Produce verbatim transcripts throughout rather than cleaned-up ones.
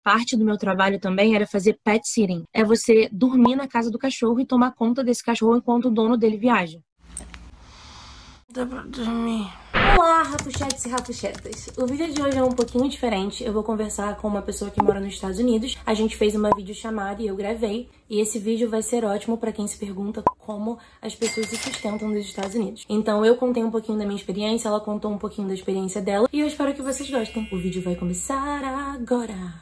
Parte do meu trabalho também era fazer pet sitting. É você dormir na casa do cachorro e tomar conta desse cachorro enquanto o dono dele viaja. Dá pra dormir. Olá, rafuchetes e rafuchetas. O vídeo de hoje é um pouquinho diferente. Eu vou conversar com uma pessoa que mora nos Estados Unidos. A gente fez uma videochamada e eu gravei. E esse vídeo vai ser ótimo pra quem se pergunta como as pessoas se sustentam nos Estados Unidos. Então eu contei um pouquinho da minha experiência, ela contou um pouquinho da experiência dela. E eu espero que vocês gostem. O vídeo vai começar agora.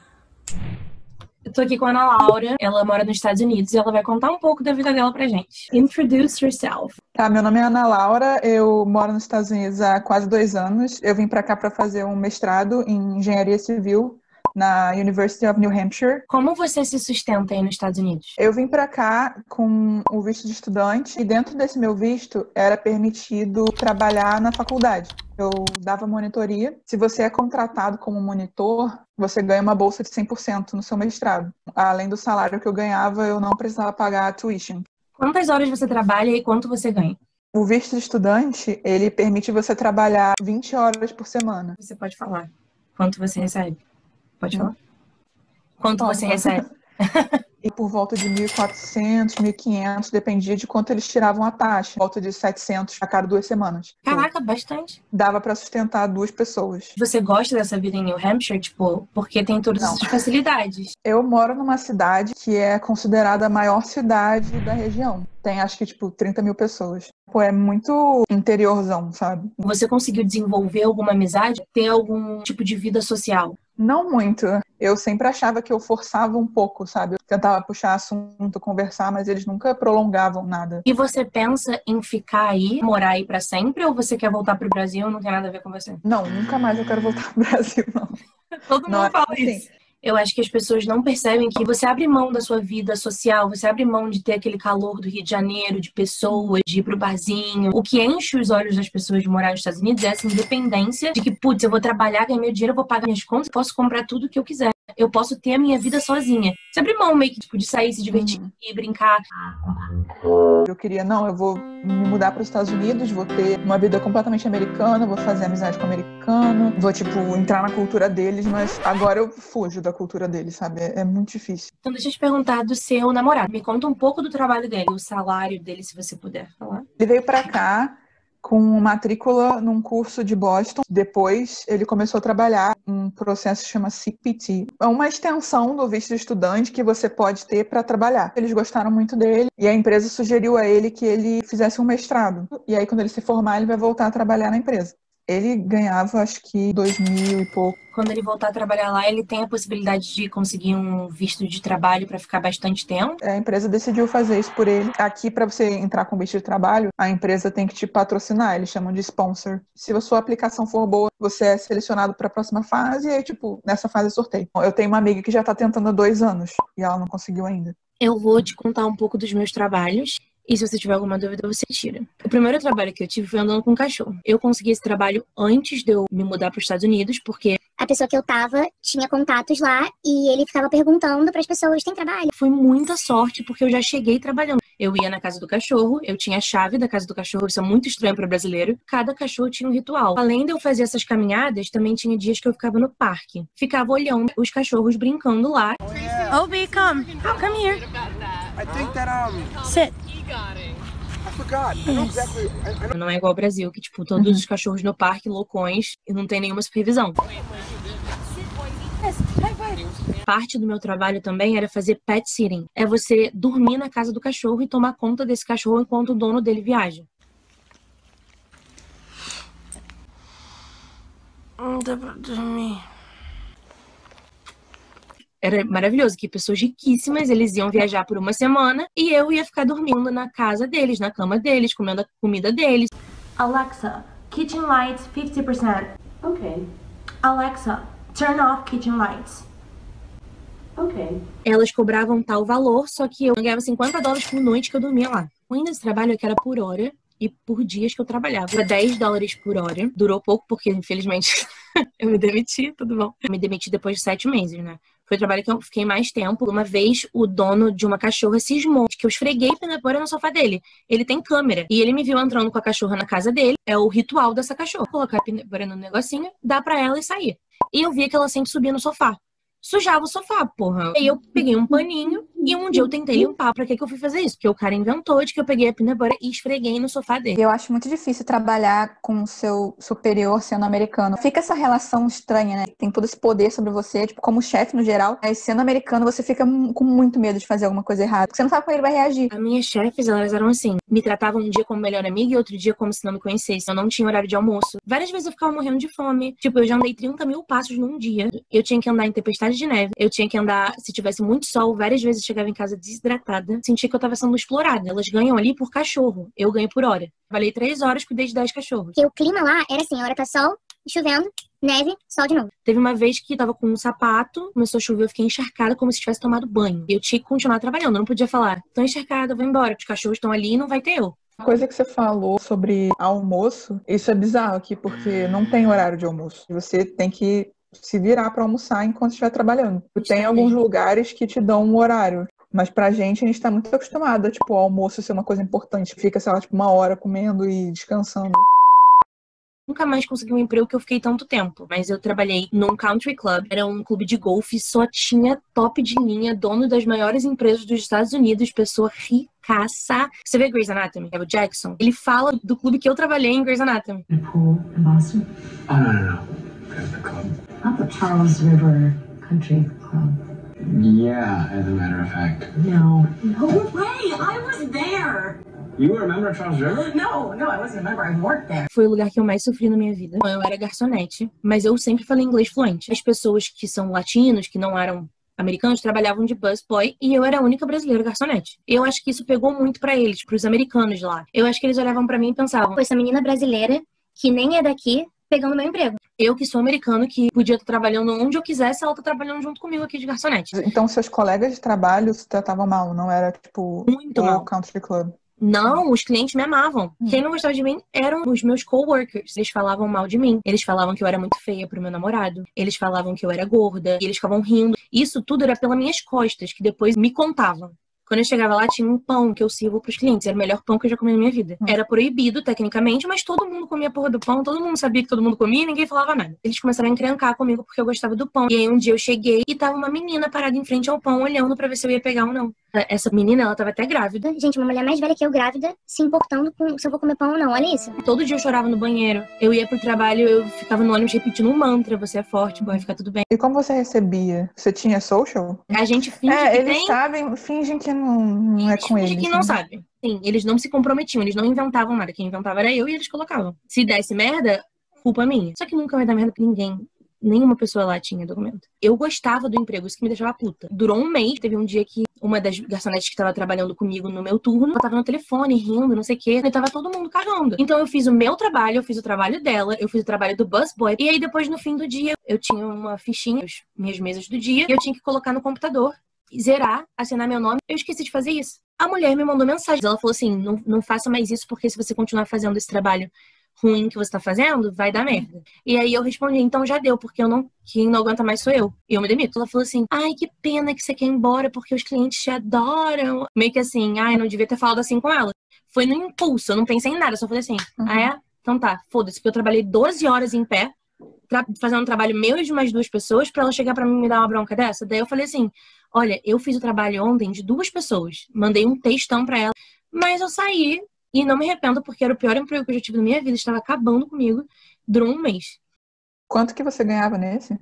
Eu tô aqui com a Ana Laura, ela mora nos Estados Unidos e ela vai contar um pouco da vida dela pra gente. Introduce yourself. Tá, meu nome é Ana Laura, eu moro nos Estados Unidos há quase dois anos. Eu vim pra cá pra fazer um mestrado em engenharia civil na University of New Hampshire. Como você se sustenta aí nos Estados Unidos? Eu vim pra cá com o visto de estudante e dentro desse meu visto era permitido trabalhar na faculdade. Eu dava monitoria. Se você é contratado como monitor, você ganha uma bolsa de cem por cento no seu mestrado. Além do salário que eu ganhava, eu não precisava pagar a tuition. Quantas horas você trabalha e quanto você ganha? O visto de estudante, ele permite você trabalhar vinte horas por semana. Você pode falar. Quanto você recebe? Pode falar? Hum. Quanto Bom, você recebe? E por volta de mil e quatrocentos, mil e quinhentos, dependia de quanto eles tiravam a taxa. Volta de setecentos a cada duas semanas. Caraca, bastante. Dava pra sustentar duas pessoas. Você gosta dessa vida em New Hampshire, tipo, porque tem todas Não. essas facilidades? Eu moro numa cidade que é considerada a maior cidade da região. Tem, acho que, tipo, trinta mil pessoas. Pô, é muito interiorzão, sabe? Você conseguiu desenvolver alguma amizade? Ter algum tipo de vida social? Não muito. Eu sempre achava que eu forçava um pouco, sabe? Eu tentava puxar assunto, conversar, mas eles nunca prolongavam nada. E você pensa em ficar aí, morar aí pra sempre? Ou você quer voltar pro Brasil e não tem nada a ver com você? Não, nunca mais eu quero voltar pro Brasil, não. Todo mundo Não, fala assim, isso. Eu acho que as pessoas não percebem que você abre mão da sua vida social, você abre mão de ter aquele calor do Rio de Janeiro, de pessoas, de ir pro barzinho. O que enche os olhos das pessoas de morar nos Estados Unidos é essa independência de que, putz, eu vou trabalhar, ganhar meu dinheiro, eu vou pagar minhas contas, posso comprar tudo o que eu quiser. Eu posso ter a minha vida sozinha. Você abre mão meio que tipo, de sair, se divertir Uhum. e brincar. Eu queria, não, eu vou me mudar para os Estados Unidos, vou ter uma vida completamente americana, vou fazer amizade com americano, vou, tipo, entrar na cultura deles, mas agora eu fujo da cultura deles, sabe? É, é muito difícil. Então deixa eu te perguntar do seu namorado. Me conta um pouco do trabalho dele, o salário dele, se você puder falar. Ele veio para cá com matrícula num curso de Boston. Depois, ele começou a trabalhar em um processo que chama C P T. É uma extensão do visto de estudante que você pode ter para trabalhar. Eles gostaram muito dele e a empresa sugeriu a ele que ele fizesse um mestrado. E aí, quando ele se formar, ele vai voltar a trabalhar na empresa. Ele ganhava, acho que, dois mil e pouco. Quando ele voltar a trabalhar lá, ele tem a possibilidade de conseguir um visto de trabalho para ficar bastante tempo? A empresa decidiu fazer isso por ele. Aqui, para você entrar com visto de trabalho, a empresa tem que te patrocinar, eles chamam de sponsor. Se a sua aplicação for boa, você é selecionado para a próxima fase e aí, tipo, nessa fase é sorteio. Eu tenho uma amiga que já está tentando há dois anos e ela não conseguiu ainda. Eu vou te contar um pouco dos meus trabalhos. E se você tiver alguma dúvida, você tira. O primeiro trabalho que eu tive foi andando com um cachorro. Eu consegui esse trabalho antes de eu me mudar para os Estados Unidos, porque a pessoa que eu tava tinha contatos lá e ele ficava perguntando para as pessoas, tem trabalho? foi muita sorte, porque eu já cheguei trabalhando. Eu ia na casa do cachorro, eu tinha a chave da casa do cachorro, isso é muito estranho para brasileiro. Cada cachorro tinha um ritual. Além de eu fazer essas caminhadas, também tinha dias que eu ficava no parque. Ficava olhando os cachorros brincando lá. Obi, come. Come here. I think that um Sit. I forgot. I know exactly. I, I know. Não é igual ao Brasil, que tipo, todos os cachorros no parque, loucões, e não tem nenhuma supervisão. Parte do meu trabalho também era fazer pet sitting. É você dormir na casa do cachorro e tomar conta desse cachorro enquanto o dono dele viaja. Não dá pra dormir. Era maravilhoso, que pessoas riquíssimas, eles iam viajar por uma semana e eu ia ficar dormindo na casa deles, na cama deles, comendo a comida deles. Alexa, kitchen lights fifty percent. Okay, Alexa, turn off kitchen lights. okay. Elas cobravam tal valor, só que eu ganhava cinquenta dólares por noite que eu dormia lá. O ruim desse trabalho é que era por hora e por dias que eu trabalhava. Era dez dólares por hora. Durou pouco porque, infelizmente, eu me demiti, tudo bom. Eu me demiti depois de sete meses, né? Foi um trabalho que eu fiquei mais tempo. Uma vez, o dono de uma cachorra cismou que eu esfreguei peneira no sofá dele. Ele tem câmera. E ele me viu entrando com a cachorra na casa dele. É o ritual dessa cachorra. Colocar a peneira no negocinho, dar pra ela e sair. E eu via que ela sempre subia no sofá. sujava o sofá, porra. Aí eu peguei um paninho e um dia eu tentei limpar. Pra que que eu fui fazer isso? Porque o cara inventou de que eu peguei a peanut butter e esfreguei no sofá dele. Eu acho muito difícil trabalhar com o seu superior sendo americano. Fica essa relação estranha, né? Tem todo esse poder sobre você, tipo, como chefe no geral. Mas sendo americano, você fica com muito medo de fazer alguma coisa errada. Porque você não sabe como ele vai reagir. As minhas chefes, elas eram assim. Me tratavam um dia como melhor amiga e outro dia como se não me conhecesse. Eu não tinha horário de almoço. Várias vezes eu ficava morrendo de fome. Tipo, eu já andei trinta mil passos num dia. Eu tinha que andar em tempestade de neve. Eu tinha que andar, se tivesse muito sol, várias vezes eu chegava em casa desidratada. Sentia que eu tava sendo explorada. Elas ganham ali por cachorro. Eu ganho por hora. Trabalhei três horas, cuidei de dez cachorros. Porque o clima lá era assim, a hora tá sol, chovendo, neve, sol de novo. Teve uma vez que tava com um sapato, começou a chover, eu fiquei encharcada como se tivesse tomado banho. Eu tinha que continuar trabalhando, eu não podia falar, tô encharcada, vou embora, os cachorros estão ali e não vai ter eu. Uma coisa que você falou sobre almoço, isso é bizarro aqui, porque não tem horário de almoço. Você tem que se virar para almoçar enquanto estiver trabalhando. Tem alguns lugares que te dão um horário, mas pra gente, a gente tá muito acostumado a, tipo, o almoço ser uma coisa importante. Fica, sei lá, tipo, uma hora comendo e descansando. Nunca mais consegui um emprego que eu fiquei tanto tempo. Mas eu trabalhei num country club. Era um clube de golfe, só tinha top de linha, dono das maiores empresas dos Estados Unidos, pessoa ricaça. Você vê Grey's Anatomy? É o Jackson. Ele fala do clube que eu trabalhei em Grey's Anatomy. In a pool in Boston? Oh, no, no, no. The club. Not the Charles River Country Club. Yeah, as a matter of fact. No. No way! I was there! You were a member of Charles River? No, no, I wasn't a member. I worked there. Foi o lugar que eu mais sofri na minha vida. Eu era garçonete, mas eu sempre falei inglês fluente. As pessoas que são latinos, que não eram americanos, trabalhavam de busboy e eu era a única brasileira garçonete. Eu acho que isso pegou muito pra eles, pros americanos lá. Eu acho que eles olhavam pra mim e pensavam, Foi essa menina brasileira, que nem é daqui, pegando meu emprego. eu que sou americano, que podia estar trabalhando onde eu quisesse, ela tá trabalhando junto comigo aqui de garçonete. Então, seus colegas de trabalho se tratavam mal, não era, tipo, Muito o mal. country club? Não, os clientes me amavam. Hum. Quem não gostava de mim eram os meus coworkers. Eles falavam mal de mim. Eles falavam que eu era muito feia pro meu namorado. Eles falavam que eu era gorda. E eles ficavam rindo. Isso tudo era pelas minhas costas, que depois me contavam. Quando eu chegava lá, tinha um pão que eu sirvo pros clientes. Era o melhor pão que eu já comi na minha vida. Hum. Era proibido, tecnicamente, mas todo mundo comia a porra do pão. Todo mundo sabia que todo mundo comia e ninguém falava nada. Eles começaram a encrencar comigo porque eu gostava do pão. E aí um dia eu cheguei e tava uma menina parada em frente ao pão, olhando pra ver se eu ia pegar ou não. Essa menina, ela tava até grávida. Gente, uma mulher mais velha que eu, grávida, se importando com se eu vou comer pão ou não. Olha isso. Todo dia eu chorava no banheiro. Eu ia pro trabalho, eu ficava no ônibus repetindo um mantra. Você é forte, vai ficar tudo bem. E como você recebia? Você tinha social? A gente finge É, que eles tem... sabem, fingem que não, não é Eles com fingem eles. que não né? sabem. Sim, eles não se comprometiam, eles não inventavam nada. Quem inventava era eu e eles colocavam. Se desse merda, culpa minha. Só que nunca vai dar merda pra ninguém. Nenhuma pessoa lá tinha documento. Eu gostava do emprego, isso que me deixava puta. Durou um mês, teve um dia que uma das garçonetes que tava trabalhando comigo no meu turno, ela tava no telefone, rindo, não sei o quê, e tava todo mundo cagando. Então eu fiz o meu trabalho, eu fiz o trabalho dela, eu fiz o trabalho do busboy, e aí depois no fim do dia, eu tinha uma fichinha, as minhas mesas do dia, e eu tinha que colocar no computador, zerar, assinar meu nome. Eu esqueci de fazer isso. A mulher me mandou mensagem, ela falou assim, não, não faça mais isso, porque se você continuar fazendo esse trabalho ruim que você tá fazendo, vai dar merda. E aí eu respondi, então já deu, porque eu não, quem não aguenta mais sou eu. E eu me demito. Ela falou assim, ai, que pena que você quer ir embora, porque os clientes te adoram. Meio que assim, ai, não devia ter falado assim com ela. Foi no impulso, eu não pensei em nada, só falei assim, Uhum. ah é? Então tá, foda-se, porque eu trabalhei doze horas em pé, tra- fazendo um trabalho meu e de mais duas pessoas, pra ela chegar pra mim e me dar uma bronca dessa. Daí eu falei assim, olha, eu fiz o trabalho ontem de duas pessoas, mandei um textão pra ela, mas eu saí e não me arrependo, porque era o pior emprego que eu já tive na minha vida, estava acabando comigo, durou um mês. Quanto que você ganhava nesse?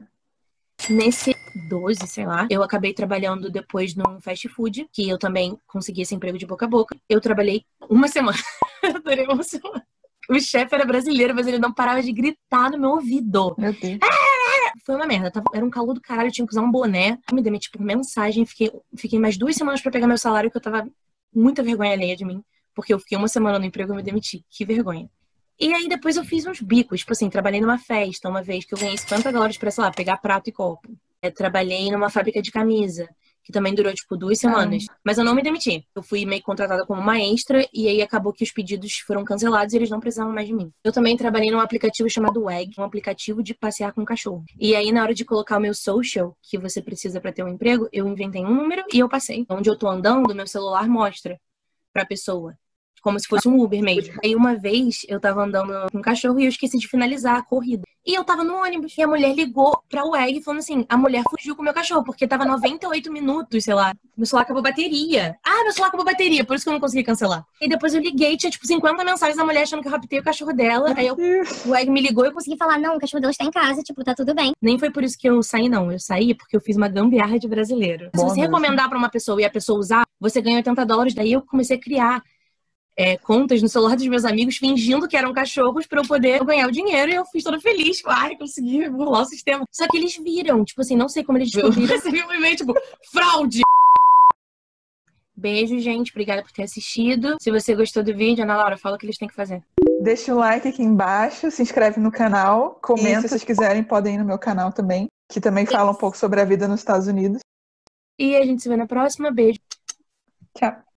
Nesse doze, sei lá, eu acabei trabalhando depois num fast food, que eu também consegui esse emprego de boca a boca. Eu trabalhei uma semana. Eu durei uma semana. O chefe era brasileiro, mas ele não parava de gritar no meu ouvido. Meu Deus. Foi uma merda. Tava- Era um calor do caralho, eu tinha que usar um boné. Eu me demiti por mensagem. Fiquei, fiquei mais duas semanas pra pegar meu salário, que eu tava muita vergonha alheia de mim. Porque eu fiquei uma semana no emprego e me demiti. Que vergonha. E aí depois eu fiz uns bicos. Tipo assim, trabalhei numa festa uma vez que eu ganhei cinquenta dólares pra, sei lá, pegar prato e copo. É, trabalhei numa fábrica de camisa, que também durou, tipo, duas semanas. Mas eu não me demiti. Eu fui meio contratada como uma extra, e aí acabou que os pedidos foram cancelados e eles não precisavam mais de mim. Eu também trabalhei num aplicativo chamado Wag, um aplicativo de passear com cachorro. E aí, na hora de colocar o meu social, que você precisa pra ter um emprego, eu inventei um número e eu passei. Onde eu tô andando, meu celular mostra pra pessoa como se fosse um Uber mesmo. Aí uma vez eu tava andando com um cachorro e eu esqueci de finalizar a corrida. E eu tava no ônibus e a mulher ligou pra U E G falando assim, a mulher fugiu com o meu cachorro, porque tava noventa e oito minutos, sei lá. Meu celular acabou a bateria. Ah, meu celular acabou a bateria, por isso que eu não consegui cancelar. E depois eu liguei, tinha tipo cinquenta mensagens da mulher achando que eu raptei o cachorro dela. Aí eu, o U E G me ligou e eu Consegui falar, não, o cachorro dela está em casa, tipo, tá tudo bem. Nem foi por isso que eu saí, não. Eu saí porque eu fiz uma gambiarra de brasileiro. Bom Se você mesmo. recomendar pra uma pessoa e a pessoa usar, você ganha oitenta dólares. Daí eu comecei a criar é, contas no celular dos meus amigos fingindo que eram cachorros pra eu poder ganhar o dinheiro. E eu fiz toda feliz. Ai, consegui burlar o sistema. Só que eles viram. Tipo assim, não sei como eles descobriram. Simplesmente, tipo, fraude! Beijo, gente. Obrigada por ter assistido. Se você gostou do vídeo, Ana Laura, fala o que eles têm que fazer. Deixa o like aqui embaixo, se inscreve no canal, comenta. E se vocês quiserem, podem ir no meu canal também, que também fala um pouco sobre a vida nos Estados Unidos. E a gente se vê na próxima. Beijo. Tchau.